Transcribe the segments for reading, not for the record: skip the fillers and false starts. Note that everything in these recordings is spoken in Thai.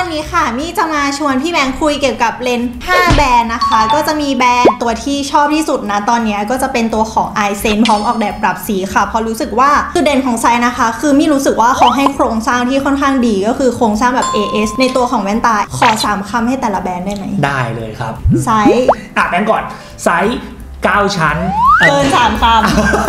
นี้ค่ะมี่จะมาชวนพี่แบงค์คุยเกี่ยวกับเลนส์5แบรนด์นะคะก็จะมีแบรนด์ตัวที่ชอบที่สุดนะตอนนี้ก็จะเป็นตัวของ iSense พร้อมออกแบบปรับสีค่ะเพราะรู้สึกว่าจุดเด่นของไซส์นะคะคือมี่รู้สึกว่าเขาให้โครงสร้างที่ค่อนข้างดีก็คือโครงสร้างแบบ AS ในตัวของแว่นตาขอ3คำให้แต่ละแบรนด์ได้ไหมได้เลยครับไซส์แบงค์ก่อนไซส์9ชั้นเกิน3คำ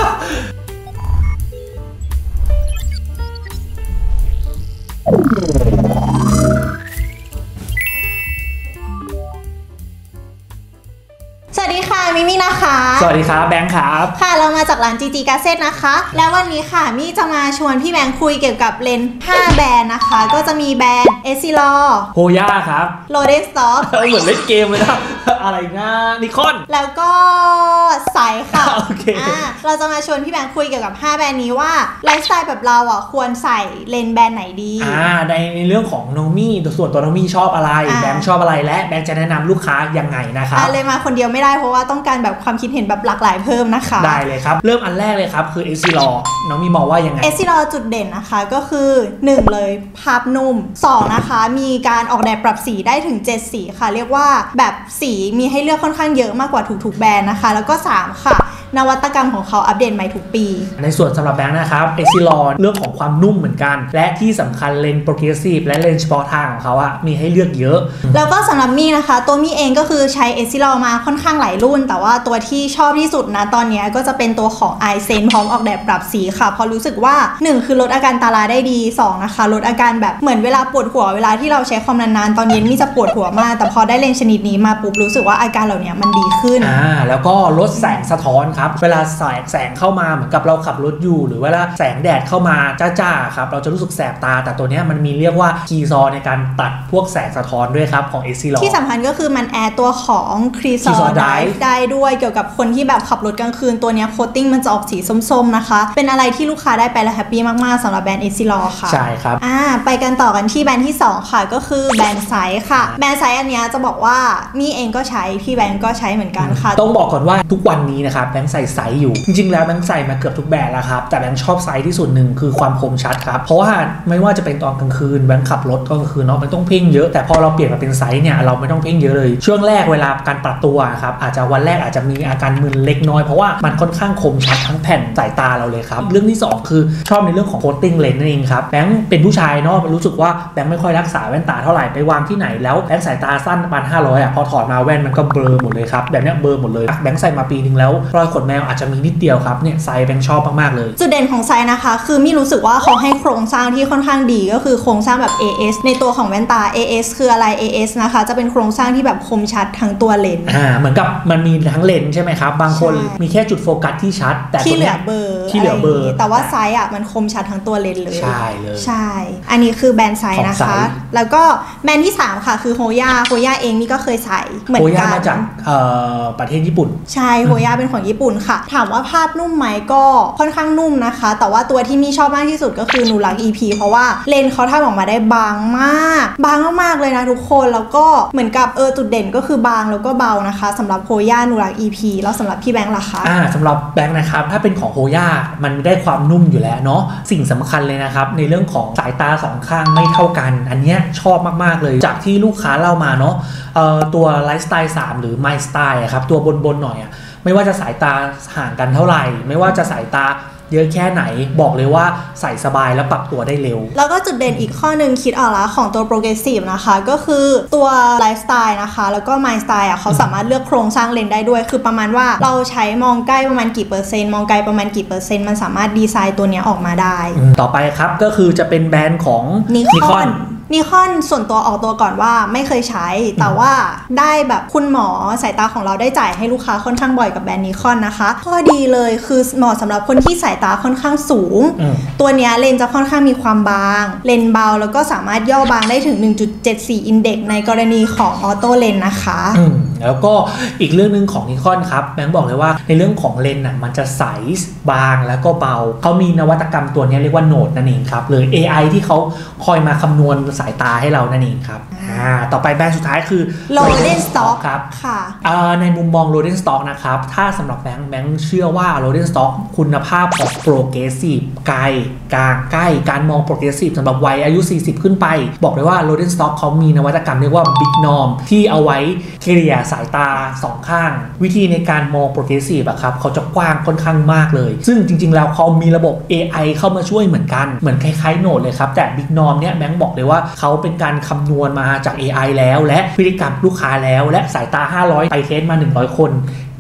สวัสดีค่ะมิมี่นะคะสวัสดีครับแบงค์ครับค่ะเรามาจากร้าน GG Gadget นะคะแล้ววันนี้ค่ะมี่จะมาชวนพี่แบงค์คุยเกี่ยวกับเลนส์5แบรนด์นะคะก็จะมีแบรนด์ Essilor โฮย่าครับ Rolex Stock เหมือนเล่นเกมเลยนะอะไรนะนิคอนแล้วก็ไซส์ค่ะโอเคเราจะมาชวนพี่แบงค์คุยเกี่ยวกับ5แบรนด์นี้ว่าไลฟ์สไตล์แบบเราอ่ะควรใส่เลนส์แบรนด์ไหนดีในเรื่องของโนมี่ส่วนตัวโนมี่ชอบอะไรแบงค์ชอบอะไรและแบงค์จะแนะนำลูกค้ายังไงนะครับเลยมาคนเดียวไม่ได้เพราะว่าต้องการแบบความคิดเห็นแบบหลากหลายเพิ่มนะคะได้เลยครับเริ่มอันแรกเลยครับคือ Essilor น้องมีมองว่ายังไง Essilor จุดเด่นนะคะก็คือ1เลยภาพนุ่ม2นะคะมีการออกแบบปรับสีได้ถึง7สีค่ะเรียกว่าแบบสีมีให้เลือกค่อนข้างเยอะมากกว่าทุกๆแบรนด์นะคะแล้วก็3ค่ะนวัตกรรมของเขาอัปเดตใหม่ทุกปีในส่วนสำหรับแบงค์นะครับ Essilor เรื่องของความนุ่มเหมือนกันและที่สำคัญเลนส์โปรเกรสซีฟและเลนส์เฉพาะทางของเขาอะมีให้เลือกเยอะแล้วก็สำหรับมี่นะคะตัวมี่เองก็คือใช้ Essilor มาค่อนข้างหลายรุ่นแต่ว่าตัวที่ชอบที่สุดนะตอนนี้ก็จะเป็นตัวของ iSense พร้อมออกแบบปรับสีค่ะเพราะรู้สึกว่า1คือลดอาการตาลายได้ดี2นะคะลดอาการแบบเหมือนเวลาปวดหัวเวลาที่เราใช้คอมนานๆตอนเย็นมี่จะปวดหัวมากแต่พอได้เลนส์ชนิดนี้มาปุ๊บรู้สึกว่าอาการเหล่านี้มันดีขึ้นแล้วก็ลดแสงสะท้อนครับเวลาแสงเข้ามาเหมือนกับเราขับรถอยู่หรือเวลาแสงแดดเข้ามาจ้าๆครับเราจะรู้สึกแสบตาแต่ตัวนี้มันมีเรียกว่าคีย์ซอในการตัดพวกแสงสะท้อนด้วยครับของ Essilor ที่สำคัญก็คือมันแอดตัวของคีย์ซอได้ด้วยเกี่ยวกับคนที่แบบขับรถกลางคืนตัวนี้โคตติ้งมันจะออกสีส้มๆนะคะเป็นอะไรที่ลูกค้าได้ไปแล้วแฮปปี้มากๆสำหรับแบรนด์ Essilor ค่ะใช่ครับไปกันต่อกันที่แบรนด์ที่2ค่ะก็คือแบรนด์ไซส์ค่ะแบรนด์ไซส์อันนี้จะบอกว่ามี่เองก็ใช้พี่แบงก์ก็ใช้เหมือนกันค่ะต้องบอกก่อนว่าทุกวันนี้นะครับแบงก์ใส่ไซส์อยู่จริงๆแล้วแบงค์ใส่มาเกือบทุกแบรนด์แล้วครับแต่แบงค์ชอบไซส์ที่สุดหนึ่งคือความคมชัดครับเพราะว่าไม่ว่าจะเป็นตอนกลางคืนแบงค์ขับรถตอนกลางคืนเนาะมันต้องเพ่งเยอะแต่พอเราเปลี่ยนมาเป็นไซส์เนี่ยเราไม่ต้องเพ่งเยอะเลยช่วงแรกเวลาการปรับตัวครับอาจจะวันแรกอาจจะมีอาการมึนเล็กน้อยเพราะว่ามันค่อนข้างคมชัดทั้งแผ่นสายตาเราเลยครับเรื่องที่2คือชอบในเรื่องของโคตติ้งเลนส์นั่นเองครับแบงค์เป็นผู้ชายเนาะรู้สึกว่าแบงค์ไม่ค่อยรักษาแว่นตาเท่าไหร่ไปวางที่ไหนแล้วแบงค์สายตาสั้นประมาณ500พอถอดมาแว่นมันก็เบลอหมดเลยครับแบบนี้เบลอหมดเลยแบงค์ใส่มาปีนึงแล้วรอยขนแมวอาจจะมีนิดเดียวครับเนี่ยไซส์แบงค์ชอบมากๆเลยจุดเด่นของไซส์นะคะคือมี่รู้สึกว่าเขาให้โครงสร้างที่ค่อนข้างดีก็คือโครงสร้างแบบ AS ในตัวของแว่นตา AS คืออะไร AS นะคะจะเป็นโครงสร้างที่แบบคมชัดทั้งตัวเลนส์เหมือนกับมันมีทั้งเลนส์ใช่ไหมครับบางคนมีแค่จุดโฟกัสที่ชัดแต่ที่เหลือเบอร์แต่ว่าไซส์มันคมชัดทั้งตัวเลนส์เลยใช่เลยใช่อันนี้คือแบรนด์ไซส์นะคะแล้วก็แบรนด์ที่3ค่ะคือโฮย่าเองนี่ก็เคยใส่เหมือนกันมาจากประเทศญี่ปุ่นใช่โฮย่าเป็นของญี่ปุ่นค่ะถามว่าภาพนุ่มไหมก็ค่อนข้างนุ่มนะคะแต่ว่าตัวที่มี่ชอบมากที่สุดก็คือนูรัก EP เพราะว่าเลนส์เขาทำออกมาได้บางมากเลยนะทุกคนแล้วก็เหมือนกับจุดเด่นก็คือบางแล้วก็เบานะคะสำหรับโฮย่านูรัก EP แล้วสำหรับพี่แบงค์ล่ะคะสำหรับแบงค์นะครับถ้าเป็นของโฮย่ามันได้ความนุ่มอยู่แล้วเนาะสิ่งสำคัญเลยนะครับในเรื่องของสายตา2ข้างไม่เท่ากันอันนี้ชอบมากๆเลยจากที่ลูกค้าเล่ามาเนาะตัวไลฟ์สไตล์3หรือ My Style ครับตัวบนหน่อยไม่ว่าจะสายตาห่างกันเท่าไหร่ไม่ว่าจะสายตาเยอะแค่ไหนบอกเลยว่าใส่สบายและปรับตัวได้เร็วแล้วก็จุดเด่นอีกข้อหนึ่งคิดออกแล้วของตัว Progressive นะคะก็คือตัวไลฟ์สไตล์นะคะแล้วก็ My Style เขาสามารถเลือกโครงสร้างเลนส์ได้ด้วยคือประมาณว่าเราใช้มองใกล้ประมาณกี่เปอร์เซ็นต์มองไกลประมาณกี่เปอร์เซ็นต์มันสามารถดีไซน์ตัวนี้ออกมาได้ต่อไปครับก็คือจะเป็นแบรนด์ของนิคอนส่วนตัวออกตัวก่อนว่าไม่เคยใช้แต่ว่าได้แบบคุณหมอสายตาของเราได้จ่ายให้ลูกค้าค่อนข้างบ่อยกับแบรนด์นิคอนนะคะข้อดีเลยคือเหมาะสำหรับคนที่สายตาค่อนข้างสูงตัวนี้เลนส์จะค่อนข้างมีความบางเลนส์เบาแล้วก็สามารถย่อบางได้ถึง 1.74 อินเด็กซ์ในกรณีของออโต้เลนส์นะคะแล้วก็อีกเรื่องนึงของนิคอนครับแบงค์บอกเลยว่าในเรื่องของเลนส์มันจะใสบางแล้วก็เบาเขามีนวัตกรรมตัวนี้เรียกว่าโนดนั่นเองครับหรือ AI ที่เขาคอยมาคำนวณสายตาให้เรานั่นเองครับต่อไปแบรนด์สุดท้ายคือ Rodenstock ครับค่ะในมุมมอง Rodenstock นะครับถ้าสำหรับแบงค์เชื่อว่า Rodenstock คุณภาพของ Progressive ไกลกลางใกล้การมอง Progressive สำหรับวัยอายุ 40 ขึ้นไปบอกเลยว่า Rodenstock เขามีนวัตกรรมเรียกว่า Big Norm ที่เอาไว้เกลี่ยสายตา2ข้างวิธีในการมอง Progressive อะครับเขาจะกว้างค่อนข้างมากเลยซึ่งจริงๆแล้วเขามีระบบ AI เข้ามาช่วยเหมือนกันเหมือนคล้ายๆโนดเลยครับแต่ Big Norm เนี่ยแบงค์บอกเลยว่าเขาเป็นการคำนวณมาจาก AI แล้วและพฤติกรรมลูกค้าแล้วและสายตา500ไปเทสมา100คน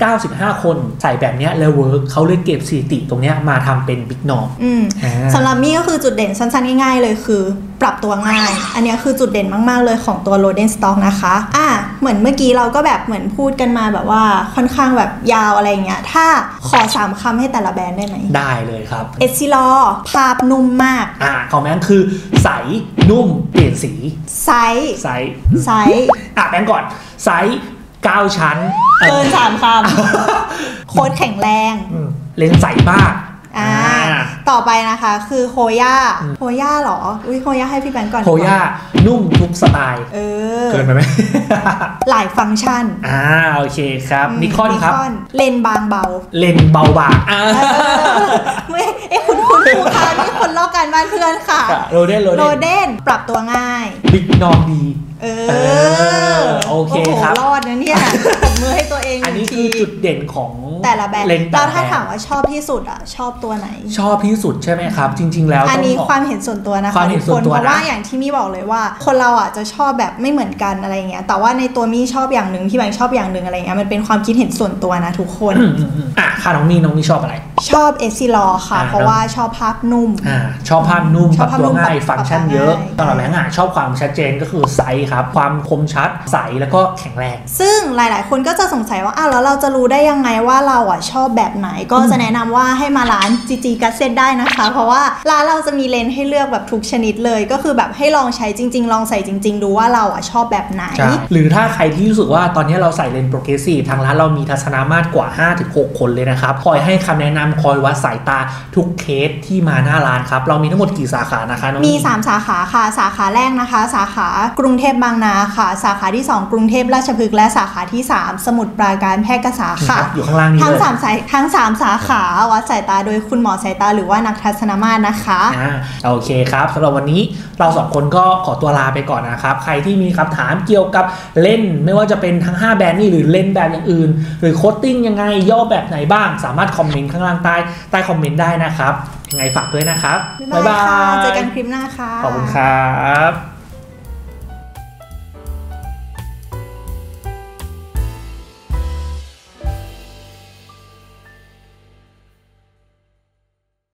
95 คนใส่แบบนี้แล้วเวิร์กเขาเลยเก็บสถิติตรงนี้มาทำเป็นบิ๊กนอมสำหรับมี่ก็คือจุดเด่นสั้นๆง่ายๆเลยคือปรับตัวง่ายอันนี้คือจุดเด่นมากๆเลยของตัว Rodenstock นะคะเหมือนเมื่อกี้เราก็แบบเหมือนพูดกันมาแบบว่าค่อนข้างแบบยาวอะไรเงี้ยถ้าขอ3คำให้แต่ละแบรนด์ได้ไหมได้เลยครับ Essilor ภาพนุ่มมากของแม่งคือใสนุ่มเปลี่ยนสีไซส์แบงก่อนไซส์9 ชั้นเกิน3 คำโค้ดแข็งแรงเลนส์ใสมากต่อไปนะคะคือโฮย่าหรอโฮย่าให้พี่แบงก์ก่อนโฮย่านุ่มทุกสไตล์เกินไปไหมหลายฟังก์ชันโอเคครับนิคอนครับเลนบางเบาเลนเบาบางไม่คุณค่ะนี่คนลอกกันบ้านเพื่อนค่ะโรเดนปรับตัวง่ายบิ๊กนอมดีโอเคครับรอดนะเนี่ยตบมือให้ตัวเองอันนี้คือจุดเด่นของแต่ละแบรนด์แล้วถ้าถามว่าชอบที่สุดชอบตัวไหนชอบที่สุดใช่ไหมครับจริงๆแล้วอันนี้ความเห็นส่วนตัวนะคะทุกคนเพราะว่าอย่างที่มี่บอกเลยว่าคนเราจะชอบแบบไม่เหมือนกันอะไรเงี้ยแต่ว่าในตัวมี่ชอบอย่างหนึ่งพี่แบงค์ชอบอย่างหนึ่งอะไรเงี้ยมันเป็นความคิดเห็นส่วนตัวนะทุกคนค่ะน้องมี่ชอบอะไรชอบ Essilor ค่ะเพราะว่าชอบภาพนุ่มชอบภาพนุ่มปรับตัวง่ายฟังก์ชันเยอะตอนหลังชอบความชัดเจนก็คือไซส์ครับความคมชัดใสแล้วก็แข็งแรงซึ่งหลายๆคนก็จะสงสัยว่าแล้วเราจะรู้ได้ยังไงว่าเราชอบแบบไหนก็จะแนะนำว่าให้มาร้าน GG Gadget ได้นะคะเพราะว่าร้านเราจะมีเลนส์ให้เลือกแบบทุกชนิดเลยก็คือแบบให้ลองใช้จริงๆลองใส่จริงๆดูว่าเราชอบแบบไหนหรือถ้าใครที่รู้สึกว่าตอนนี้เราใส่เลนส์ Progressive ทางร้านเรามีทัศนมาตรกว่า 5-6 คนเลยนะครับคอยให้คำแนะนำคอยวัดสายตาทุกเคสที่มาหน้าร้านครับเรามีทั้งหมดกี่สาขานะคะมี3สาขาค่ะสาขาแรกนะคะสาขากรุงเทพบางนาค่ะสาขาที่2กรุงเทพราชพฤกษ์และสาขาที่3สมุทรปราการแพร่กษาค่ะอยู่ข้างล่างนี้ทั้ง3สาขาวัดสายตาโดยคุณหมอสายตาหรือว่านักทัศนมาตรนะคะโอเคครับสำหรับวันนี้เรา2คนก็ขอตัวลาไปก่อนนะครับใครที่มีคำถามเกี่ยวกับเล่นไม่ว่าจะเป็นทั้ง5แบรนด์นี่หรือเล่นแบบอย่างอื่นหรือโคตติ้งยังไงย่อแบบไหนบ้างสามารถคอมเมนต์ข้างล่างใต้คอมเมนต์ได้นะครับยังไงฝากด้วยนะครับบ๊ายบายเจอกันคลิปหน้าค่ะขอบคุณครับ